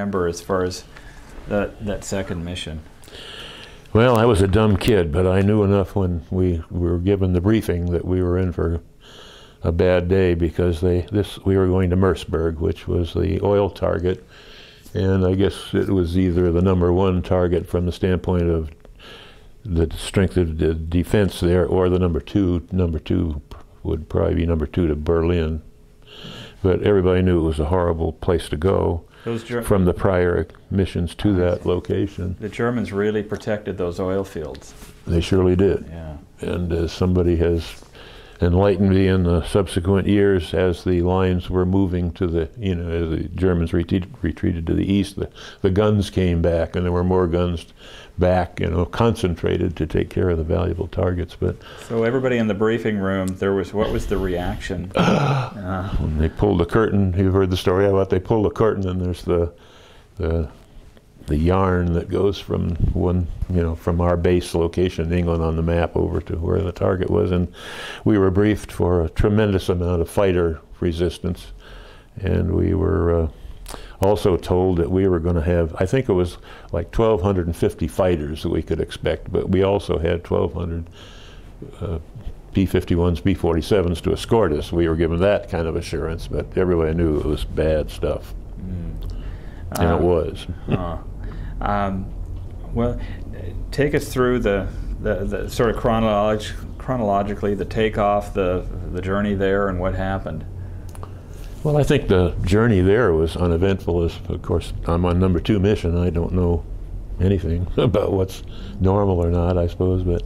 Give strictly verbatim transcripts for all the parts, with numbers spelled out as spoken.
remember as far as that, that second mission? Well, I was a dumb kid, but I knew enough when we were given the briefing that we were in for a bad day, because they this we were going to Merseberg, which was the oil target, and I guess it was either the number one target from the standpoint of the strength of the defense there, or the number two. Number two would probably be number two to Berlin, but everybody knew it was a horrible place to go. Those from the prior missions to that location. The Germans really protected those oil fields. They surely did. Yeah. And as somebody has enlightened me in the subsequent years, as the lines were moving to the, you know, as the Germans retreat, retreated to the east, the, the guns came back, and there were more guns back, you know, concentrated to take care of the valuable targets. But so everybody in the briefing room, there was, what was the reaction? uh, when they pulled the curtain, you've heard the story about they pull the curtain, and there's the the the yarn that goes from one, you know, from our base location in England on the map over to where the target was, and we were briefed for a tremendous amount of fighter resistance, and we were uh, also told that we were going to have, I think it was like twelve fifty fighters that we could expect, but we also had twelve hundred uh, B fifty-ones, B forty-sevens to escort us. We were given that kind of assurance, but everybody knew it was bad stuff. Mm. And uh, it was. uh, um, well, take us through the, the, the sort of chronolog chronologically, the takeoff, the, the journey there, and what happened. Well, I think the journey there was uneventful. As, of course, I'm on number two mission. I don't know anything about what's normal or not, I suppose, but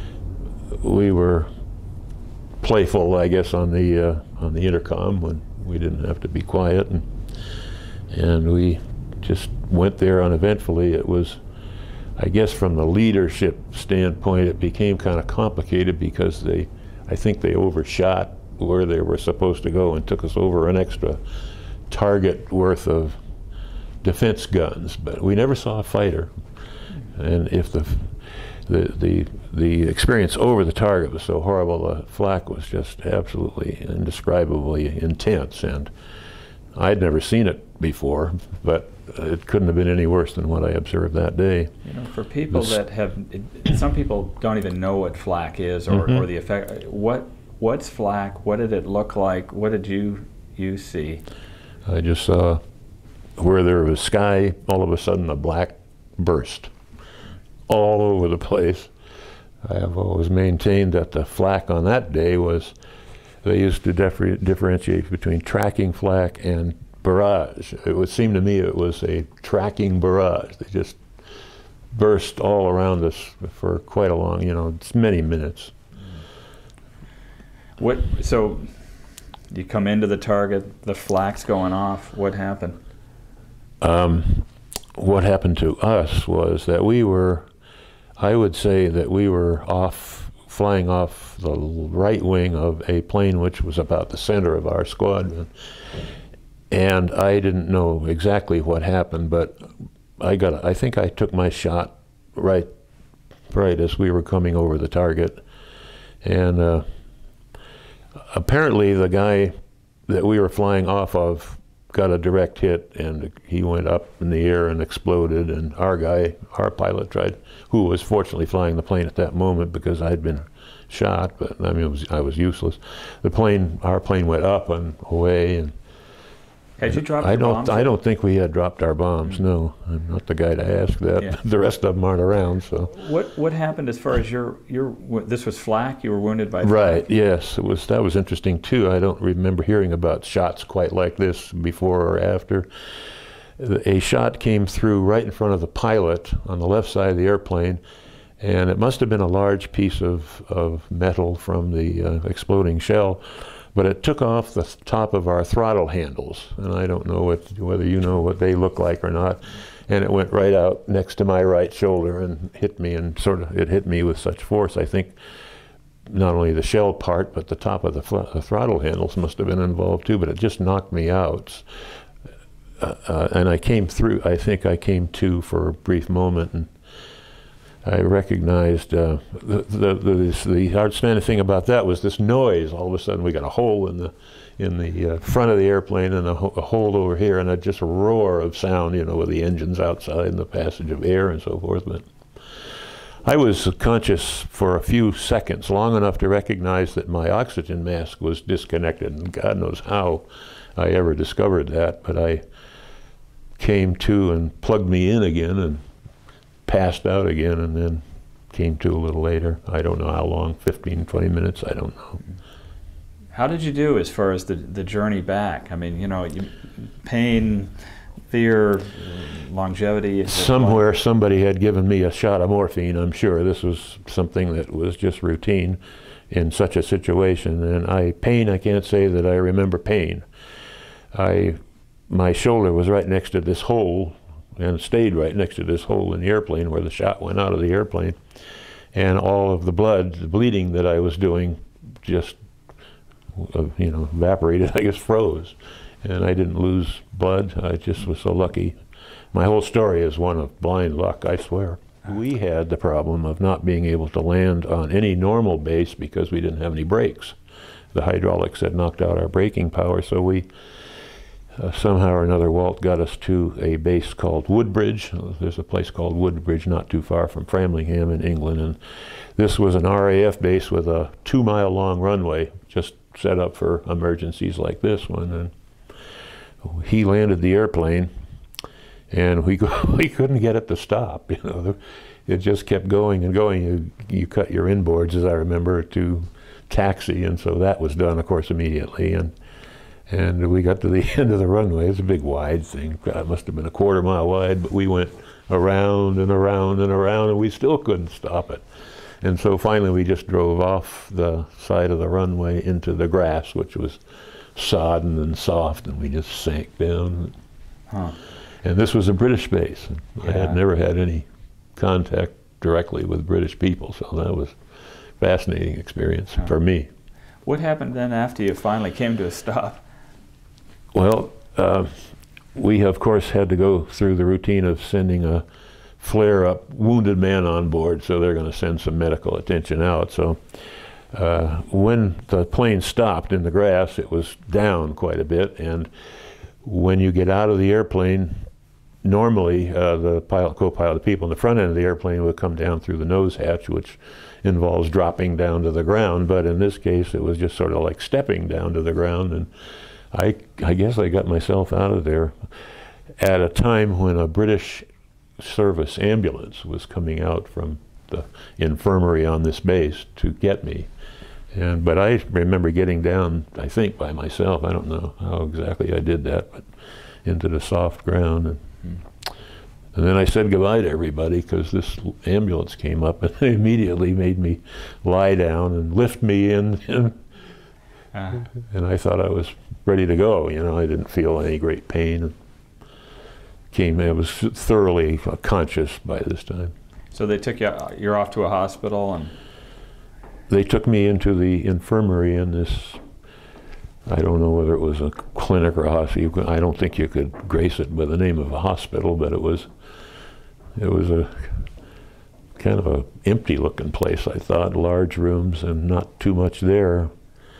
we were playful, I guess, on the uh, on the intercom when we didn't have to be quiet, and and we just went there uneventfully. It was, I guess, from the leadership standpoint, it became kind of complicated because they, I think they overshot where they were supposed to go and took us over an extra target worth of defense guns, but we never saw a fighter. And if the the the the experience over the target was so horrible, the flak was just absolutely indescribably intense, and I'd never seen it before, but it couldn't have been any worse than what I observed that day. You know, for people this, that have, some people don't even know what flak is, or, mm-hmm. or the effect. What what's flak? What did it look like? What did you you see? I just saw where there was sky, all of a sudden a black burst all over the place. I have always maintained that the flak on that day was, they used to differ differentiate between tracking flak and barrage. It would seem to me it was a tracking barrage. They just burst all around us for quite a long, you know, many minutes. What, so you come into the target, the flak's going off, what happened? Um, what happened to us was that we were, I would say that we were off, flying off the right wing of a plane which was about the center of our squadron. And I didn't know exactly what happened, but I got, I think I took my shot right, right as we were coming over the target. And uh, apparently the guy that we were flying off of got a direct hit, and he went up in the air and exploded, and our guy, our pilot tried, who was fortunately flying the plane at that moment because I'd been shot, but I mean, it was, I was useless. The plane, our plane went up and away, and had you dropped I your don't, bombs? I don't think we had dropped our bombs, mm-hmm. no. I'm not the guy to ask that. Yeah. The rest of them aren't around, so. What what happened as far as your, your this was flak, you were wounded by flak? Right, yes, it was, that was interesting too. I don't remember hearing about shots quite like this before or after. A shot came through right in front of the pilot on the left side of the airplane, and it must have been a large piece of, of metal from the uh, exploding shell. But it took off the top of our throttle handles, and I don't know what, whether you know what they look like or not. And it went right out next to my right shoulder and hit me, and sort of, it hit me with such force. I think not only the shell part, but the top of the, the throttle handles must have been involved too, but it just knocked me out. Uh, uh, and I came through, I think I came to for a brief moment, and I recognized uh, the, the, the, this, the outstanding thing about that was this noise. All of a sudden we got a hole in the in the uh, front of the airplane and a, ho a hole over here, and a just a roar of sound, you know, with the engines outside and the passage of air and so forth. But I was conscious for a few seconds, long enough to recognize that my oxygen mask was disconnected, and God knows how I ever discovered that, but I came to and plugged me in again and passed out again, and then came to a little later. I don't know how long, fifteen, twenty minutes, I don't know. How did you do as far as the, the journey back? I mean, you know, you, pain, fear, longevity? Somewhere somebody had given me a shot of morphine, I'm sure. This was something that was just routine in such a situation. And I, pain, I can't say that I remember pain. I, my shoulder was right next to this hole, and stayed right next to this hole in the airplane where the shot went out of the airplane. And all of the blood, the bleeding that I was doing just, uh, you know, evaporated, I guess froze. And I didn't lose blood. I just was so lucky. My whole story is one of blind luck, I swear. We had the problem of not being able to land on any normal base because we didn't have any brakes. The hydraulics had knocked out our braking power, so we Uh, somehow or another, Walt got us to a base called Woodbridge. Uh, there's a place called Woodbridge not too far from Framlingham in England, and this was an R A F base with a two-mile long runway, just set up for emergencies like this one. And he landed the airplane, and we we couldn't get it to stop. You know, it just kept going and going. You you cut your inboards, as I remember, to taxi, and so that was done, of course, immediately. And And we got to the end of the runway. It's a big wide thing. God, it must have been a quarter mile wide, but we went around and around and around, and we still couldn't stop it. And so finally we just drove off the side of the runway into the grass, which was sodden and soft, and we just sank down. Huh. And this was a British base. Yeah. I had never had any contact directly with British people, so that was a fascinating experience huh. for me. What happened then after you finally came to a stop? Well, uh, we of course had to go through the routine of sending a flare-up wounded man on board, so they're going to send some medical attention out. So uh, when the plane stopped in the grass, it was down quite a bit, and when you get out of the airplane, normally uh, the pilot, co-pilot, the people in the front end of the airplane would come down through the nose hatch, which involves dropping down to the ground, but in this case it was just sort of like stepping down to the ground, and I, I guess I got myself out of there at a time when a British service ambulance was coming out from the infirmary on this base to get me. And, but I remember getting down, I think by myself, I don't know how exactly I did that, but into the soft ground. And, and then I said goodbye to everybody because this ambulance came up and they immediately made me lie down and lift me in. And, uh. and I thought I was ready to go. You know, I didn't feel any great pain. Came, I was thoroughly conscious by this time. So they took you, you're off to a hospital, and? They took me into the infirmary in this, I don't know whether it was a clinic or a hospital. I don't think you could grace it by the name of a hospital, but it was, it was a kind of a empty looking place, I thought, large rooms and not too much there.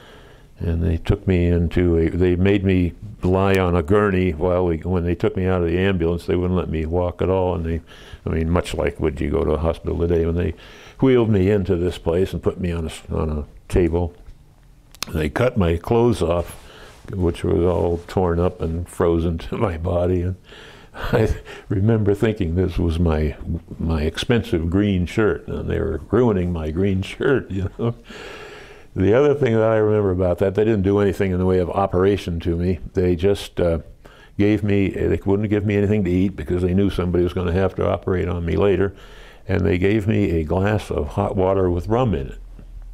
And they took me into a, they made me lie on a gurney while we, when they took me out of the ambulance, they wouldn't let me walk at all. And they, I mean, much like would you go to a hospital today, when they wheeled me into this place and put me on a, on a table. They cut my clothes off, which was all torn up and frozen to my body. And I remember thinking this was my, my expensive green shirt, and they were ruining my green shirt, you know. The other thing that I remember about that, they didn't do anything in the way of operation to me. They just uh, gave me, they wouldn't give me anything to eat because they knew somebody was going to have to operate on me later. And they gave me a glass of hot water with rum in it,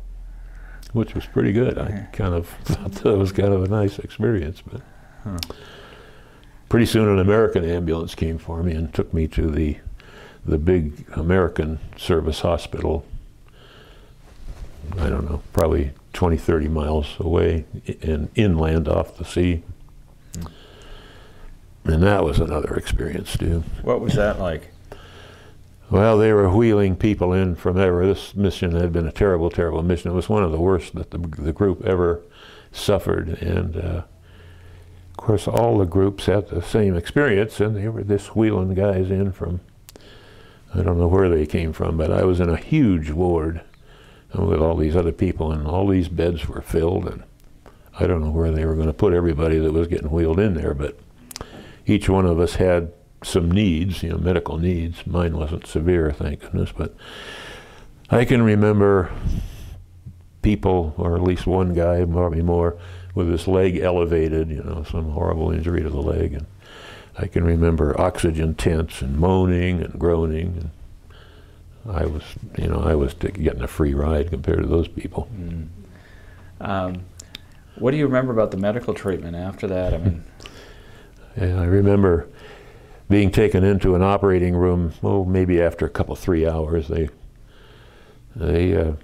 which was pretty good. I kind of thought that was kind of a nice experience. But huh. Pretty soon an American ambulance came for me and took me to the, the big American service hospital. I don't know, probably twenty, thirty miles away and inland off the sea. And that was another experience too. What was that like? Well, they were wheeling people in from ever. This mission had been a terrible, terrible mission. It was one of the worst that the, the group ever suffered. And uh, of course, all the groups had the same experience, and they were this wheeling guys in from, I don't know where they came from, but I was in a huge ward with all these other people, and all these beds were filled, and I don't know where they were going to put everybody that was getting wheeled in there, but each one of us had some needs, you know, medical needs. Mine wasn't severe, thank goodness, but I can remember people, or at least one guy, probably more, with his leg elevated, you know, some horrible injury to the leg, and I can remember oxygen tents and moaning and groaning, and I was, you know, I was getting a free ride compared to those people. Mm. Um, what do you remember about the medical treatment after that? I mean, yeah, I remember being taken into an operating room. Oh, maybe after a couple, three hours, they, they, uh,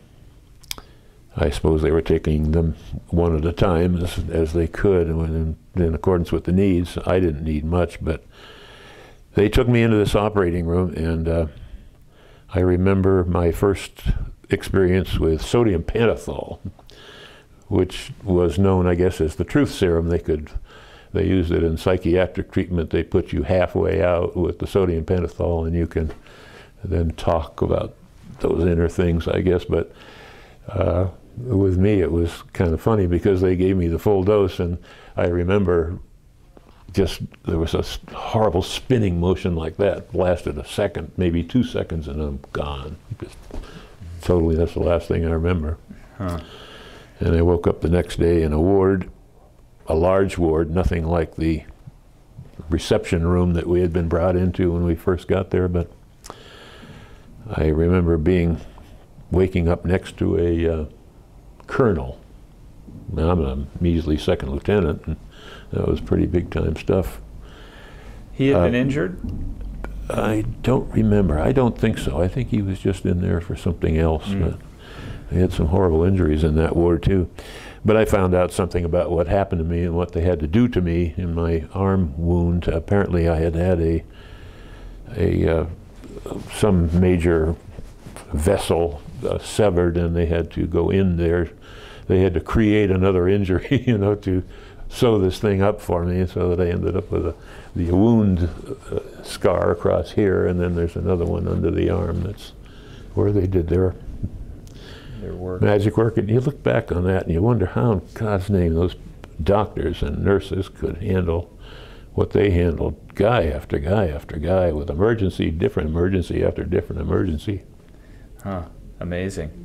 I suppose they were taking them one at a time as as they could, and in, in accordance with the needs. I didn't need much, but they took me into this operating room, and uh, I remember my first experience with sodium pentothal, which was known, I guess, as the truth serum. They could, they used it in psychiatric treatment. They put you halfway out with the sodium pentothal, and you can then talk about those inner things, I guess. But uh, with me, it was kind of funny because they gave me the full dose, and I remember just, there was a horrible spinning motion like that, lasted a second, maybe two seconds, and I'm gone. Just totally, that's the last thing I remember. Huh. And I woke up the next day in a ward, a large ward, nothing like the reception room that we had been brought into when we first got there, but I remember being, waking up next to a uh, colonel. Now, I'm a measly second lieutenant, and that was pretty big time stuff. He had uh, been injured? I don't remember. I don't think so. I think he was just in there for something else. Mm. But they had some horrible injuries in that ward too. But I found out something about what happened to me and what they had to do to me in my arm wound. Apparently I had had a, a uh, some major vessel uh, severed, and they had to go in there. They had to create another injury, you know, to sew this thing up for me, so that I ended up with a, the wound uh, scar across here, and then there's another one under the arm. That's where they did their, their work. magic work. And you look back on that and you wonder how in God's name those doctors and nurses could handle what they handled, guy after guy after guy, with emergency, different emergency after different emergency. Huh, amazing.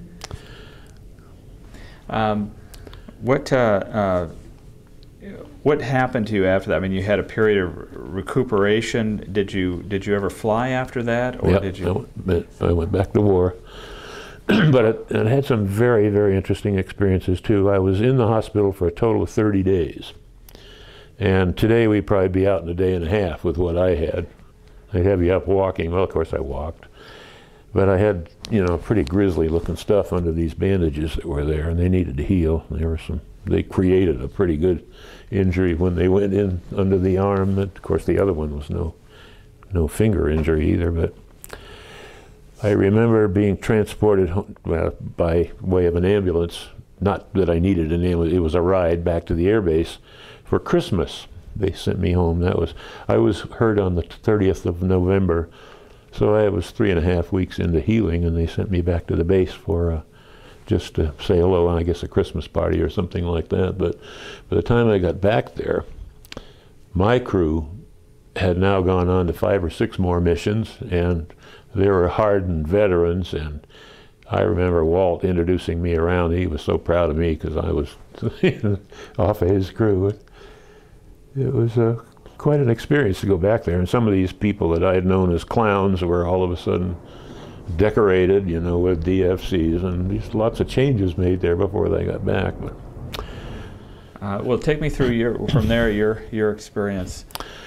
Um, what uh, uh, what happened to you after that? I mean, you had a period of recuperation. Did you did you ever fly after that, or yep, did you? I went, I went back to war, but it, it had some very very interesting experiences too. I was in the hospital for a total of thirty days, and today we'd probably be out in a day and a half with what I had. They'd have you up walking. Well, of course I walked. But I had, you know, pretty grisly looking stuff under these bandages that were there, and they needed to heal. There were some, they created a pretty good injury when they went in under the arm. Of course, the other one was no, no finger injury either, but I remember being transported home, well, by way of an ambulance. Not that I needed an ambulance, it was a ride back to the air base for Christmas. They sent me home. That was, I was hurt on the thirtieth of November. So I was three and a half weeks into healing, and they sent me back to the base for uh, just to say hello, and I guess a Christmas party or something like that. But by the time I got back there, my crew had now gone on to five or six more missions, and they were hardened veterans. And I remember Walt introducing me around. He was so proud of me because I was off of his crew. It was a uh, quite an experience to go back there, and some of these people that I had known as clowns were all of a sudden decorated, you know, with D F Cs, and just lots of changes made there before they got back. But uh, well, take me through your from there your your experience.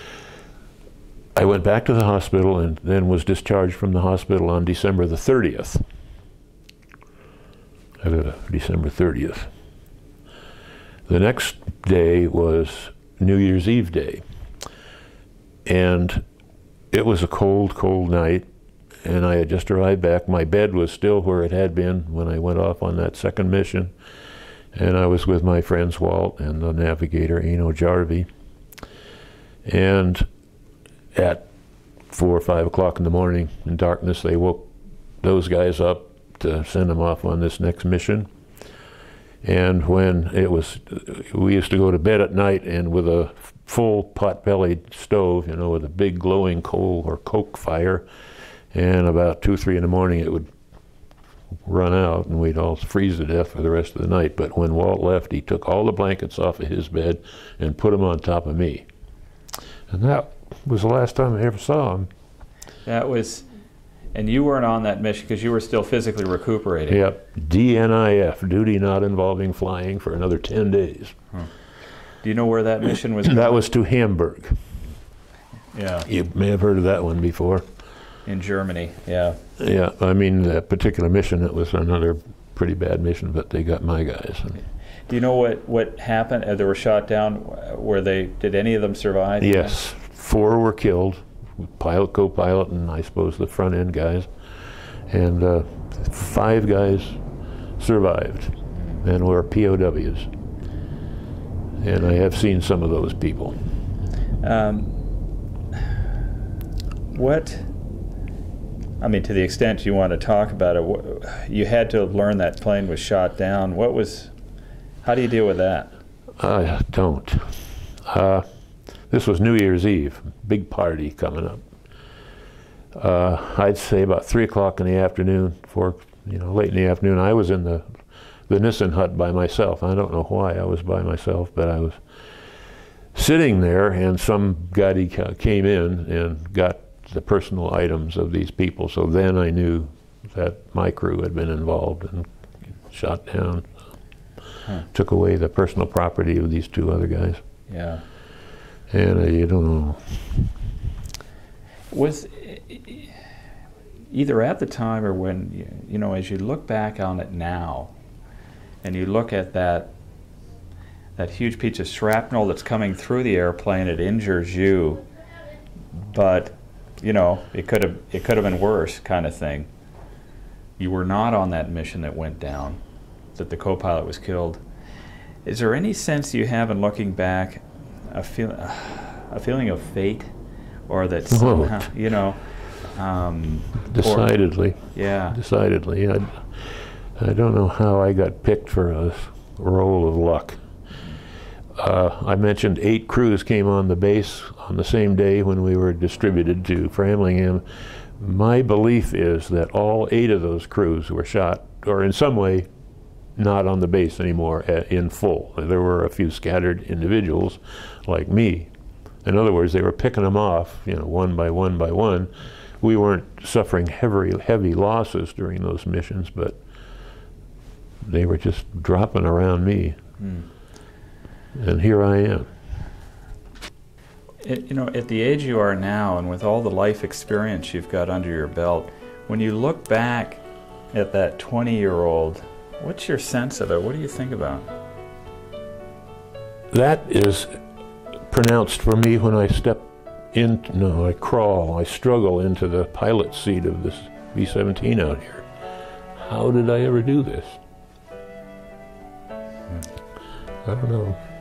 I went back to the hospital and then was discharged from the hospital on December the thirtieth. Uh, December thirtieth. The next day was New Year's Eve day. And it was a cold, cold night, and I had just arrived back. My bed was still where it had been when I went off on that second mission, and I was with my friends Walt and the navigator Eno Jarvie. And at four or five o'clock in the morning, in darkness, they woke those guys up to send them off on this next mission. And when it was, we used to go to bed at night, and with a full pot-bellied stove, you know, with a big glowing coal or coke fire, and about two, three in the morning it would run out, and we'd all freeze to death for the rest of the night. But when Walt left, he took all the blankets off of his bed and put them on top of me. And that was the last time I ever saw him. That was, and you weren't on that mission because you were still physically recuperating. Yep, D N I F, duty not involving flying, for another ten days. Huh. Do you know where that mission was? That was to Hamburg. Yeah. You may have heard of that one before. In Germany, yeah. Yeah, I mean, that particular mission, it was another pretty bad mission, but they got my guys. Do you know what, what happened? Uh, they were shot down. Were they, did any of them survive? Yes, four were killed, pilot, co-pilot, and I suppose the front end guys. And uh, five guys survived and were P O Ws. And I have seen some of those people. Um, what, I mean, to the extent you want to talk about it, what, you had to have learned that plane was shot down. What was, how do you deal with that? I don't. Uh, this was New Year's Eve, big party coming up. Uh, I'd say about three o'clock in the afternoon, four, you know, late in the afternoon. I was in the the Nissen hut by myself. I don't know why I was by myself, but I was sitting there, and some guy came in and got the personal items of these people. So then I knew that my crew had been involved and shot down. Huh. Took away the personal property of these two other guys. Yeah. And uh, you don't know. Was either at the time or when, you, you know, as you look back on it now, and you look at that that huge piece of shrapnel that's coming through the airplane, it injures you, but you know, it could have it could have been worse, kind of thing. You were not on that mission that went down, that the co-pilot was killed. Is there any sense you have in looking back, a feel a feeling of fate, or that somehow, you know, um, decidedly, or, yeah, decidedly. I, I don't know how I got picked for a role of luck. Uh, I mentioned eight crews came on the base on the same day when we were distributed to Framingham. My belief is that all eight of those crews were shot, or in some way not on the base anymore in full. There were a few scattered individuals like me. In other words, they were picking them off, you know, one by one by one. We weren't suffering heavy, heavy losses during those missions, but they were just dropping around me. Mm. And here I am. It, you know, at the age you are now, and with all the life experience you've got under your belt, when you look back at that twenty-year-old, what's your sense of it? What do you think about it? That is pronounced for me when I step in, no, I crawl, I struggle into the pilot seat of this B seventeen out here. How did I ever do this? I don't know.